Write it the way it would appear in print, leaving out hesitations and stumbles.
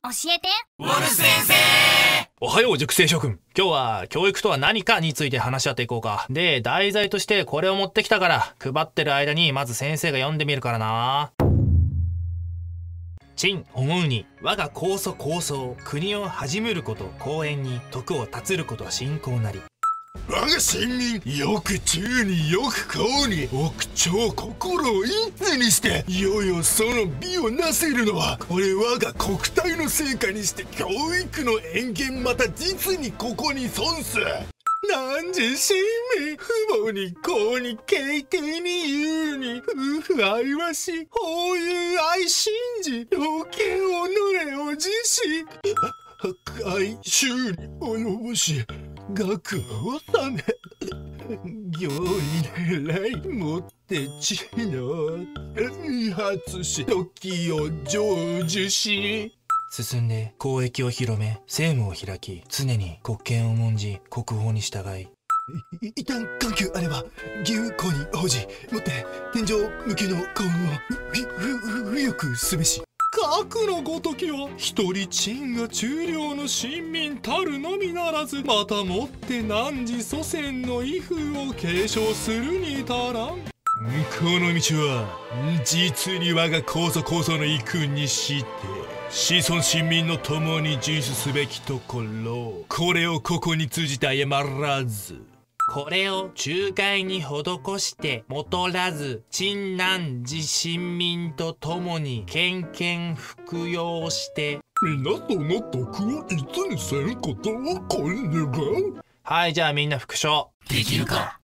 教えて。 ウォル先生。 おはよう、塾生諸君。今日は教育とは何かについて話し合っていこうか。で、題材としてこれを持ってきたから、配ってる間にまず先生が読んでみるからな。朕思うに、我が高祖構想、国を始めること、公園に徳を達ることは信仰なり。 我が臣民、よく中によく高に、奥超心を一つにして、いよいよその美をなせるのは、これ我が国体の成果にして、教育の遠見また実にここに損す。何時親民、父母に子に敬帝に優に、夫婦愛わし、法有愛信じ、老犬己を辞し、愛衆に及ぼし、学を収め、行為狙いもって知の理発し、時を成就し。 進んで公益を広め、政務を開き、常に国権を重んじ、国法に従い。 異端環境あれば、牛公に応じ、もって天井向けの幸運を不よくすべし。核のごときは一人朕が中領の臣民たるのみならず、またもって汝祖先の威風を継承するに足らん。この道は実に我が高祖構想の遺訓にして子孫臣民の共に遵守すべきところ、これをここに通じて謝らず、 これを仲介に施してもとらず、陳南寺臣民と共に献々服用して。 皆その徳をいつにせんことをこんねが。 はい、じゃあみんな復唱。 できるか。